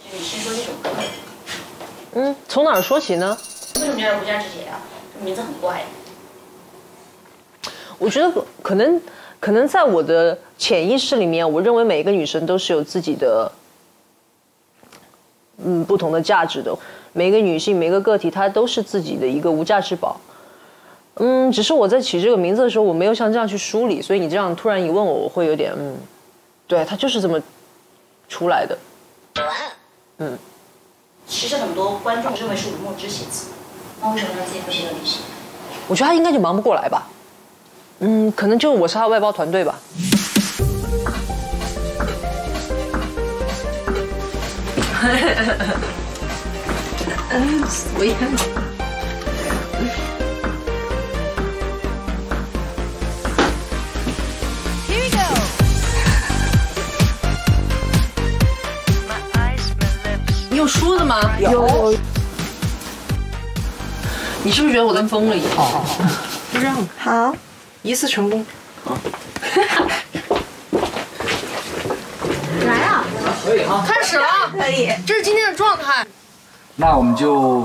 你先说这首歌。 从哪儿说起呢？ 为什么叫无价之姐啊？这名字很怪。 我觉得可能在我的潜意识里面，我认为每一个女生都是有自己的不同的价值的。每一个女性，每一个个体，她都是自己的一个无价之宝。只是我在起这个名字的时候，我没有像这样去梳理，所以你这样突然一问我，我会有点对，它就是这么出来的。 其实很多观众认为是吴墨之写词，那为什么他自己不写给你写？ 我觉得他应该就忙不过来吧。可能就我是他的外包团队吧。我也。你有梳子吗？有。你是不是觉得我跟疯了一样？好，就这样。 好， 一次成功。好。 来啊！ 可以哈。 开始了， 可以。 这是今天的状态。 那我们就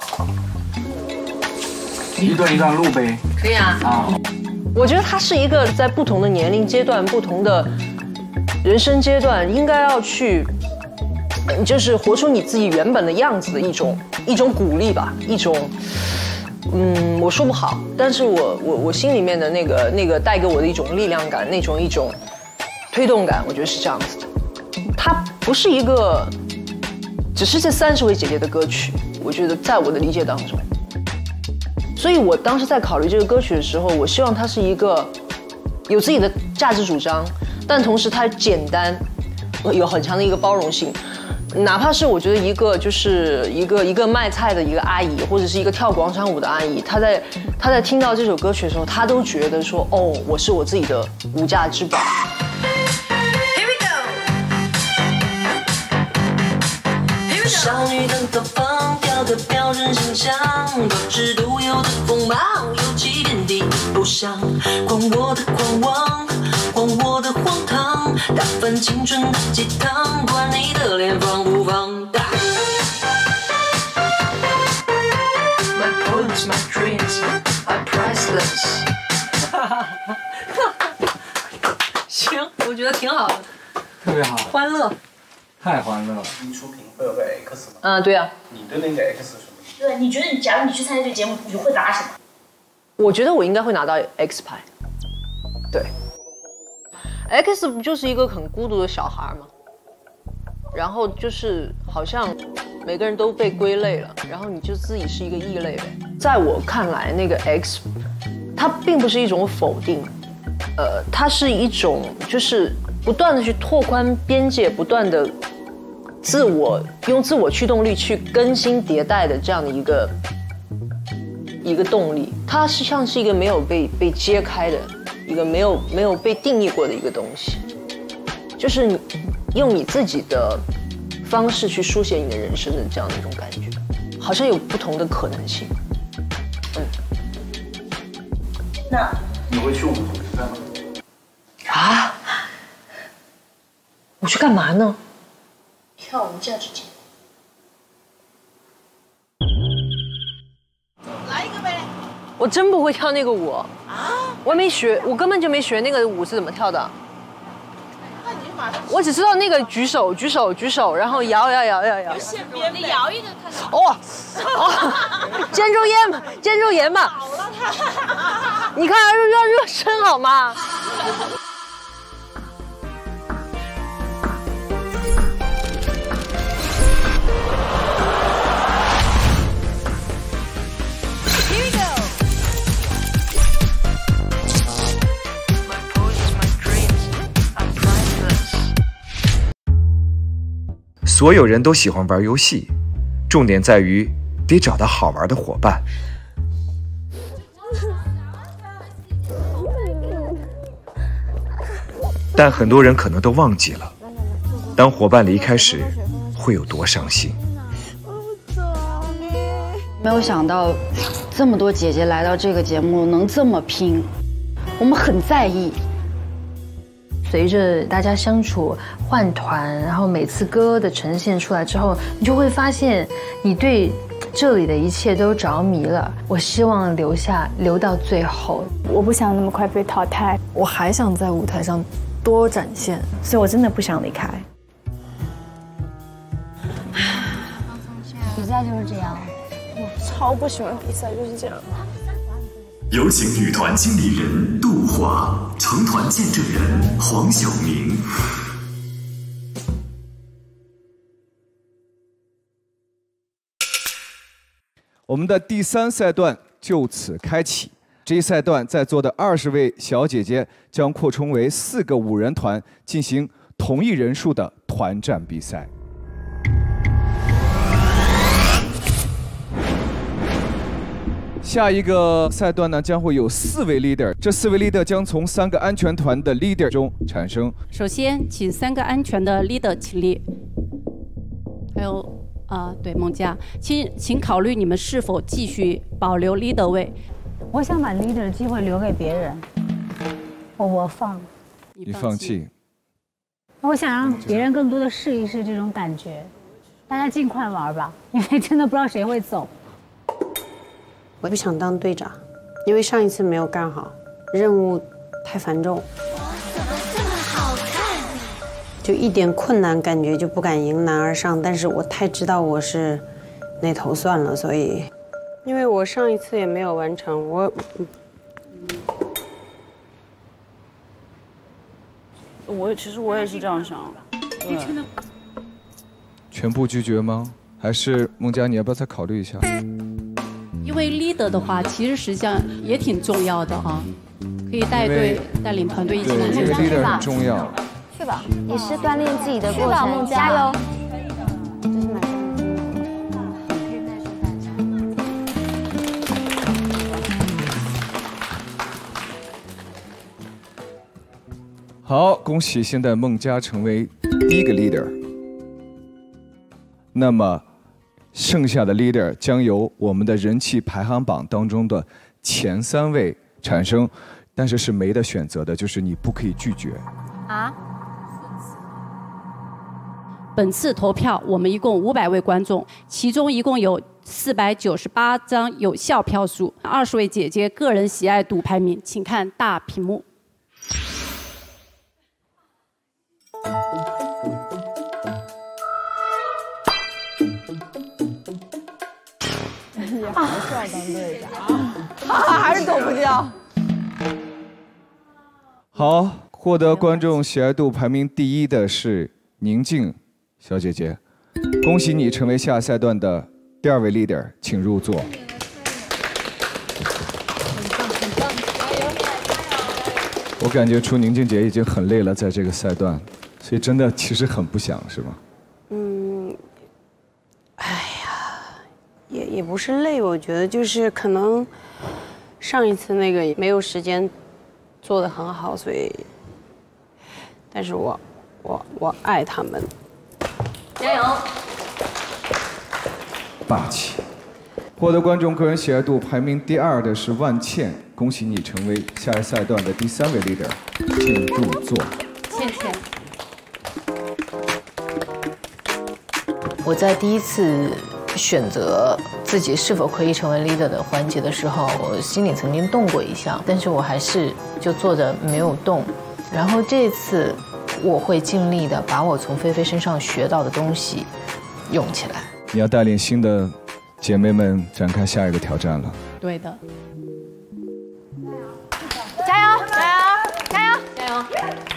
一段一段录呗。 可以啊。我觉得它是一个在不同的年龄阶段、不同的人生阶段，应该要去。就是活出你自己原本的样子的一种鼓励吧，一种，我说不好，但是我心里面的那个带给我的一种力量感，一种推动感，我觉得是这样子的。它不是一个，只是这30位姐姐的歌曲，我觉得在我的理解当中，所以我当时在考虑这个歌曲的时候，我希望它是一个有自己的价值主张，但同时它简单，有很强的一个包容性。哪怕是我觉得一个卖菜的一个阿姨，或者是一个跳广场舞的阿姨，她在听到这首歌曲的时候，她都觉得说，我是我自己的无价之宝。 少女的头发雕刻标准形象，保持独有的风貌，有起点的偶像，狂我的狂妄，狂我的荒唐，打翻青春的鸡汤，管你的脸放不放大。My poems, my dreams are priceless。 行，我觉得挺好的， 特别好， 欢乐， 太欢乐了。 你出品会有个 X 吗？ 对啊。 你的那个 X 什么？ 对，你觉得假如你去参加这个节目，你会拿什么？ 我觉得我应该会拿到 X 牌。对 ，X 不就是一个很孤独的小孩吗？然后就是好像每个人都被归类了，然后你就自己是一个异类呗。在我看来，那个 X， 它并不是一种否定，它是一种就是不断的去拓宽边界，不断的用自我驱动力去更新迭代的这样的一个动力。它是像是一个没有被揭开的一个没有被定义过的一个东西，就是你用你自己的方式去书写你的人生的这样的一种感觉，好像有不同的可能性。 那你会去我们组织干吗？ 啊？我去干嘛呢？ 跳无价之姐。 来一个呗。 我真不会跳那个舞啊！我没学，我根本就没学那个舞是怎么跳的。 那你马上。 我只知道那个举手，然后摇。 现编你摇一个看看。 肩周炎嘛。 好了他。 你看要热身好吗？ 所有人都喜欢玩游戏，重点在于得找到好玩的伙伴。但很多人可能都忘记了，当伙伴离开时，会有多伤心。 没有想到，这么多姐姐来到这个节目能这么拼，我们很在意。 随着大家相处换团，然后每次歌的呈现出来之后，你就会发现你对这里的一切都着迷了。我希望留到最后。 我不想那么快被淘汰， 我还想在舞台上多展现， 所以我真的不想离开。 比赛就是这样， 我超不喜欢比赛，就是这样。 有请女团经理人杜华，成团见证人黄晓明。 我们的第3赛段就此开启。这一赛段在座的20位小姐姐将扩充为4个5人团，进行同一人数的团战比赛。下一个赛段呢，将会有4位 leader， 这4位 leader 将从3个安全团的 leader 中产生。 首先，请3个安全的 leader 起立。还有对，孟佳，请考虑你们是否继续保留 leader 位。 我想把 leader 的机会留给别人，我放。 你放弃。 我想让别人更多的试一试这种感觉，大家尽快玩吧，因为真的不知道谁会走。 我不想当队长，因为上一次没有干好，任务太繁重，就一点困难感觉就不敢迎难而上。但是我太知道我是那头算了，所以因为我上一次也没有完成， 其实我也是这样想。 全部拒绝吗？还是孟佳，你要不要再考虑一下？ 因为 leader 的话，其实实际上也挺重要的啊，可以带队、带领团队一起来。 对，因为 leader 很重要。 去吧，也是锻炼自己的过程，加油！ 好，恭喜现在孟佳成为第1个 leader。那么，剩下的 leader 将由我们的人气排行榜当中的前3位产生，但是没得选择的，就是你不可以拒绝。啊？ 本次投票我们一共500位观众，其中一共有498张有效票数。20位姐姐个人喜爱度排名，请看大屏幕。 还是当队长还是躲不掉。 好，获得观众喜爱度排名第1的是宁静小姐姐，恭喜你成为下赛段的第2位 leader， 请入座。我感觉出宁静姐已经很累了，在这个赛段，所以真的其实很不想，是吗？ 也不是累，我觉得就是可能上一次那个没有时间做得很好，所以，但是我爱他们， 加油！ 霸气！获得观众个人喜爱度排名第2的是万茜，恭喜你成为下一赛段的第3位 leader， 请入座。 茜茜。 我在第1次选择自己是否可以成为 leader 的环节的时候，我心里曾经动过一下，但是我还是就坐着没有动。然后这次我会尽力的把我从菲菲身上学到的东西用起来。 你要带领新的姐妹们展开下一个挑战了。 对的。 加油！加油！加油！ 加油！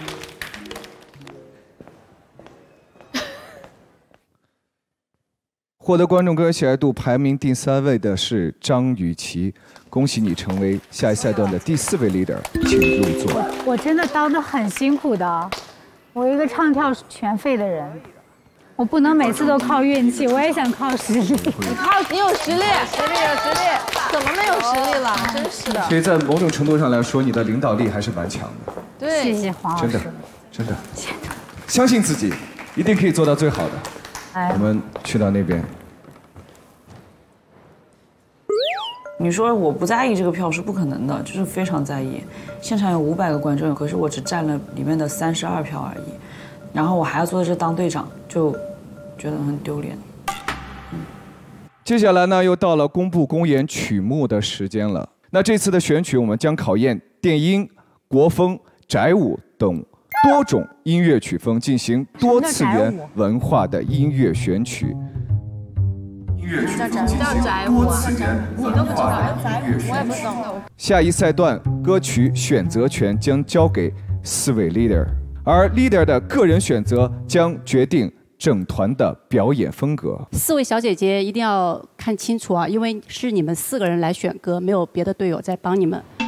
获得观众个人喜爱度排名第3位的是张雨绮，恭喜你成为下一赛段的第4位 leader， 请入座。 我真的当得很辛苦的，我一个唱跳全废的人，我不能每次都靠运气，我也想靠实力。 你有实力，实力有实力，怎么没有实力了？真是的。 所以在某种程度上来说，你的领导力还是蛮强的。 对， 谢谢黄老师。 真的，相信自己，一定可以做到最好的。我们去到那边。 你说我不在意这个票是不可能的，就是非常在意。现场有500个观众，可是我只占了里面的32票而已，然后我还要做这当队长，就觉得很丢脸。 接下来呢，又到了公布公演曲目的时间了。那这次的选曲，我们将考验电音、国风、宅舞等多种音乐曲风，进行多次元文化的音乐选曲。音乐曲风进行多次元文化的音乐选曲。下一赛段歌曲选择权将交给4位 leader， 而 leader 的个人选择将决定整团的表演风格。 4位小姐姐一定要看清楚啊，因为是你们4个人来选歌，没有别的队友在帮你们。